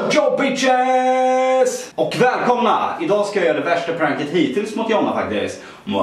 Jockiboi bitches! Och välkomna! Idag ska jag göra det värsta pranket hittills mot Jonna faktiskt.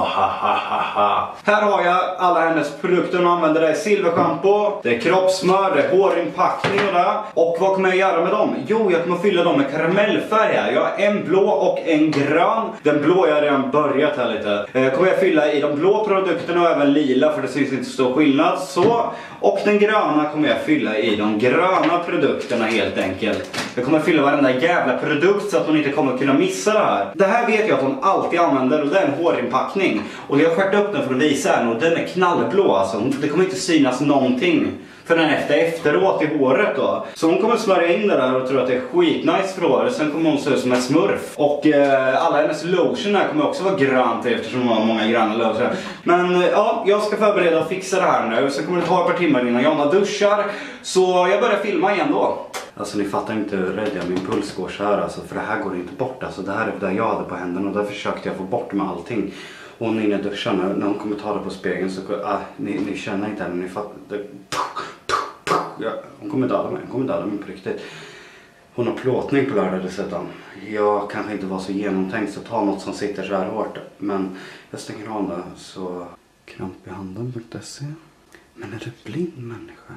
Här har jag alla hennes produkter. Hon använder. Det är silverschampo, det är kroppsmör, det är hårinpackning och det. Och vad kommer jag göra med dem? Jo, jag kommer fylla dem med karamellfärg här. Jag har en blå och en grön. Den blå jag har redan börjat här lite. Kommer jag fylla i de blå produkterna och även lila, för det syns inte stor skillnad. Så. Och den gröna kommer jag fylla i de gröna produkterna helt enkelt. Jag kommer fylla varenda jävla produkt så att hon inte kommer kunna missa det här. Det här vet jag att hon alltid använder, och det är en hårinpackning. Och jag har skärt upp den för att visa den, och den är knallblå alltså. Det kommer inte synas någonting för den efteråt i håret då. Så hon kommer smörja in det där och tror att det är skitnice för håret. Sen kommer hon se ut som en smurf. Och alla hennes lotion här kommer också vara grönt eftersom hon har många gröna lotion. Men ja, jag ska förbereda och fixa det här nu. Sen kommer det ta ett par timmar innan Jonna duschar. Så jag börjar filma igen då. Alltså ni fattar inte hur rädd jag, min puls går så här alltså. För det här går inte bort alltså. Det här är det jag hade på händerna och där försökte jag få bort med allting. Och hon är inne i duschen nu. När hon kommer ta det på spegeln så ni känner inte henne, ni fattar. Ja, hon kommer döda mig på riktigt. Hon har plåtning på lördag dessutom. Jag kanske inte var så genomtänkt så ta något som sitter så här hårt. Men jag stänger av det så krampihanden.se. Men är du blind människa?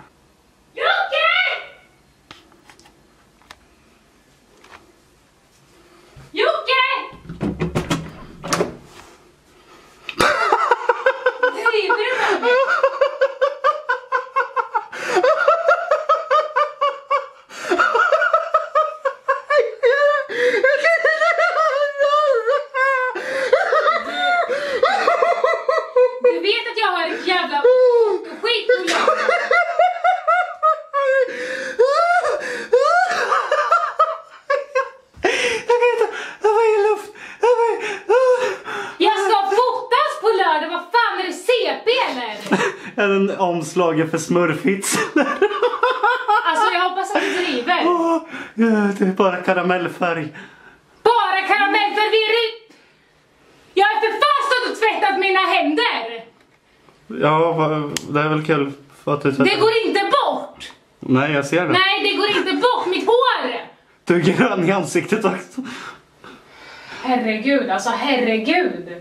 En omslagen för smurfhits. Alltså jag hoppas att du driver. Det är bara karamellfärg. Bara karamellfärg? Jag är för fast och tvättat mina händer. Ja, det är väl kul för att du tvättar. Det går inte bort. Nej, jag ser det. Nej, det går inte bort, mitt hår. Du är grön i ansiktet också. Herregud, alltså herregud.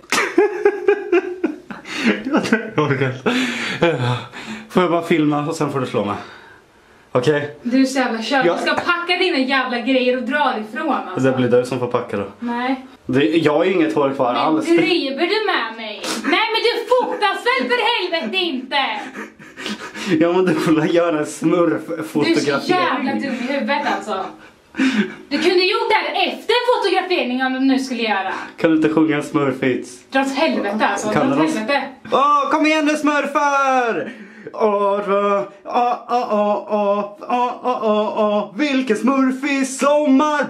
Får jag bara filma och sen får du slå mig. Okej? Okay? Du är så jävla kör. Jag ska packa dina jävla grejer och dra ifrån alltså. Det blir du som får packa då. Nej. Jag har inget hår kvar alls. Men driver du med mig? Nej men du fotas väl för helvete inte. Ja men du får göra en smurf-fotografering. Du är så jävla dum i huvudet alltså. Du kunde gjort det här efter fotografering om du nu skulle göra. Kan du inte sjunga en smurfhits? Dra åt helvete alltså, dra åt helvete. Kom igen nu smurfar! Vilken smurf i sommar.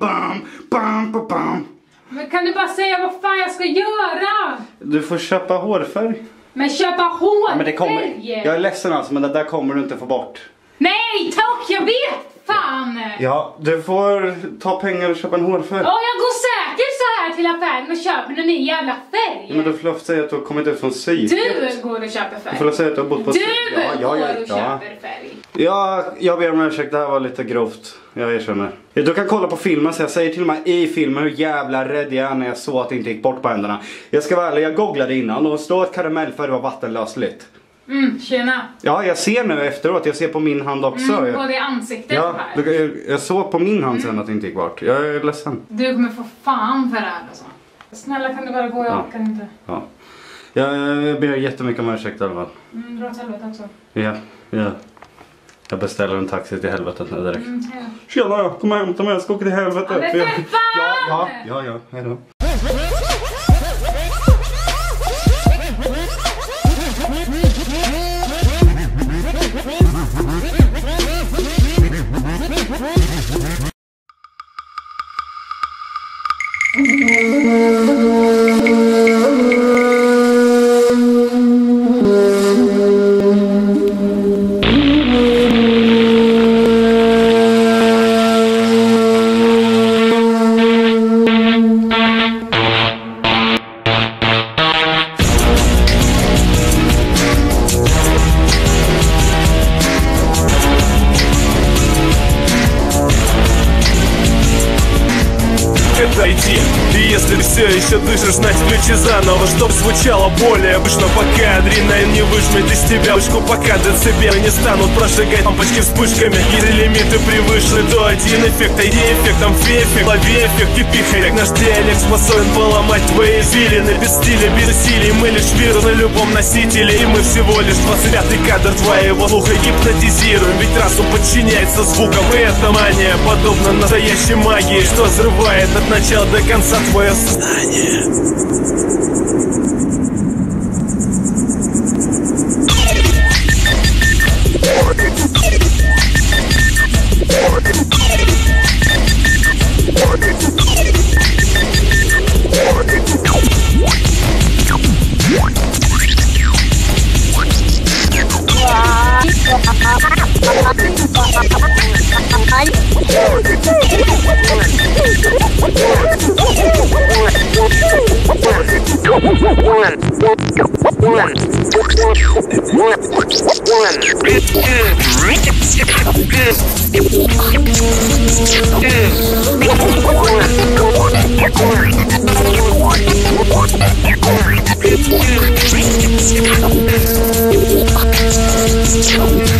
Bam. Men kan du bara säga vad fan jag ska göra? Du får köpa hårfärg. Men köpa hårfärg? Ja, men det kommer. Jag är ledsen alltså, men det där kommer du inte få bort. Nej tack, jag vet. Fan! Ja, du får ta pengar och köpa en hårfärg. Ja, jag går säkert så här till affären och köper en ny jävla färg. Ja, men du får säga att du har kommit ut från psyket. Du går och köper färg. Du får säga att du har bott på psyket. Du går och köper färg. Ja, jag ber om ursäkt, det här var lite grovt. Jag erkänner. Du kan kolla på filmen så jag säger till och med i filmen hur jävla rädd jag är när jag såg att det inte gick bort på händerna. Jag ska vara ärlig, jag googlade innan och stod att karamellfärg var vattenlösligt. Tjena. Ja, jag ser nu efteråt. Jag ser på min hand också. På det ansiktet ja, här. Jag såg på min hand sen att det inte gick bort. Jag är ledsen. Du kommer få fan för det här alltså. Snälla kan du bara gå, jag kan inte. Ja. Jag ber jättemycket om ursäkt i alla fall. Dra åt helvete också. Ja. Jag beställer en taxi till helvetet nu direkt. Ja. Tjena, kom och hämta mig, jag ska åka till helvetet. Ja, men för fan! Ja, hejdå. идти. И если ты все еще дышишь, знать включи заново, чтоб звучало более обычно, пока адреналин не выжмет из тебя вышку, пока децибелы не станут прожигать лампочки вспышками. Если лимиты превышены, то один эффект, ID эффект, амфи-эффект, лови-эффект и пихарик. Наш диалект способен поломать твои извилины. Без стиля, без усилий, мы лишь вирус на любом носителе. И мы всего лишь 25-й кадр твоего слуха гипнотизируем. Ведь разум подчиняется звукам, и эта мания подобна настоящей магии, что взрывает от начала до конца твое сознание. One.